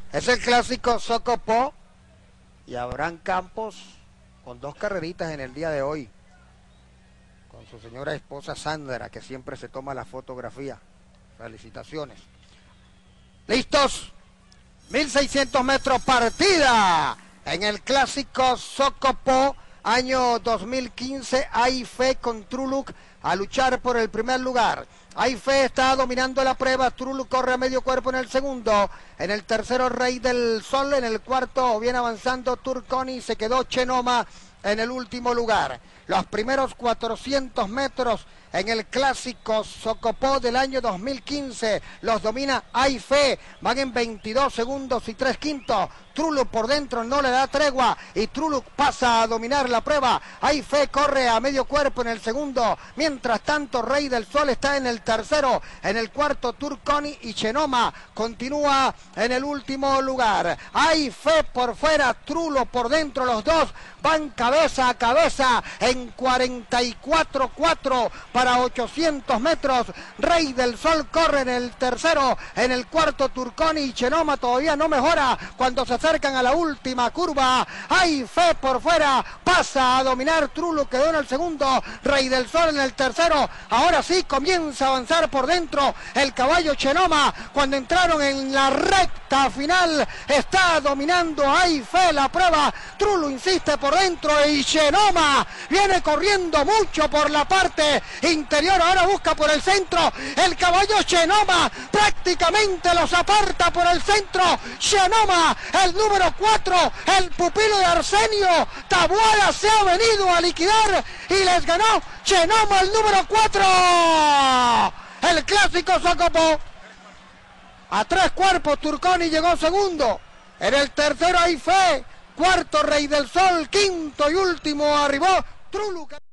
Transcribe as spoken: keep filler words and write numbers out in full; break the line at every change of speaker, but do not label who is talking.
Es el clásico Socopó y Abraham Campos con dos carreritas en el día de hoy, con su señora esposa Sandra, que siempre se toma la fotografía. Felicitaciones. ¿Listos? mil seiscientos metros partida en el clásico Socopó, año dos mil quince. Hay fe con Truluk a luchar por el primer lugar. Hay fe está dominando la prueba. Truluk corre a medio cuerpo en el segundo. En el tercero, Rey del Sol. En el cuarto, viene avanzando Turconi. Se quedó Chenoma en el último lugar. Los primeros cuatrocientos metros en el clásico Socopó del año dos mil quince los domina Hay Fe, van en veintidós segundos y tres quintos. Truluk por dentro no le da tregua y Truluk pasa a dominar la prueba. Hay Fe corre a medio cuerpo en el segundo, mientras tanto Rey del Sol está en el tercero. En el cuarto, Turconi y Chenoma continúa en el último lugar. Hay Fe por fuera, Truluk por dentro, los dos van cabeza a cabeza en cuarenta y cuatro cuatro para ochocientos metros. Rey del Sol corre en el tercero. En el cuarto, Turconi y Chenoma todavía no mejora cuando se acercan a la última curva. Hay Fe por fuera, pasa a dominar. Truluk quedó en el segundo, Rey del Sol en el tercero. Ahora sí comienza a avanzar por dentro el caballo Chenoma. Cuando entraron en la recta final, está dominando Hay Fe la prueba. Truluk insiste por dentro y Chenoma viene corriendo mucho por la parte interior. Ahora busca por el centro. El caballo Chenoma prácticamente los aparta por el centro. Chenoma, el número cuatro, el pupilo de Arsenio Taboada, se ha venido a liquidar y les ganó Chenoma, el número cuatro. El clásico Socopó. A tres cuerpos, Turconi llegó segundo. En el tercero, Hay Fe. Cuarto, Rey del Sol. Quinto y último arribó Truluk.